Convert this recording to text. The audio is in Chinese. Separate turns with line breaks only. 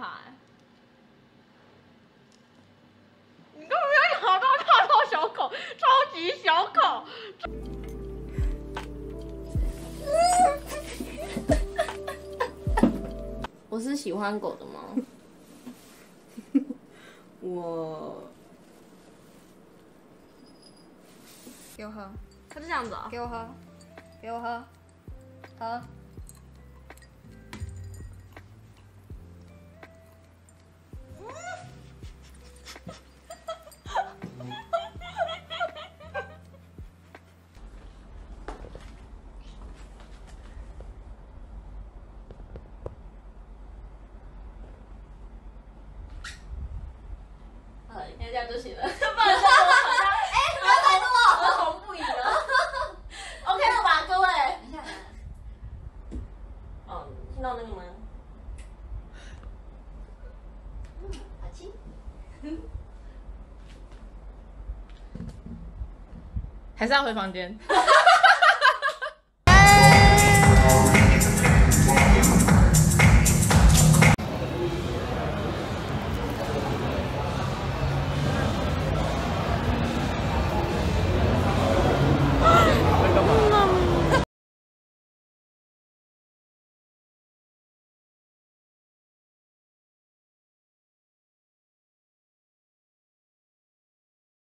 怕哎。你根本没有咬到大到小口，超级小口。我是喜欢狗的吗？我
给我喝，
他就这样子啊、
给我喝，给我喝，喝。
你看这样就行了，不然这样我好像不要再做，儿童不宜了。OK 了吧，各位？
等一下，
哦，听到那个吗？
好亲。
还是要回房间。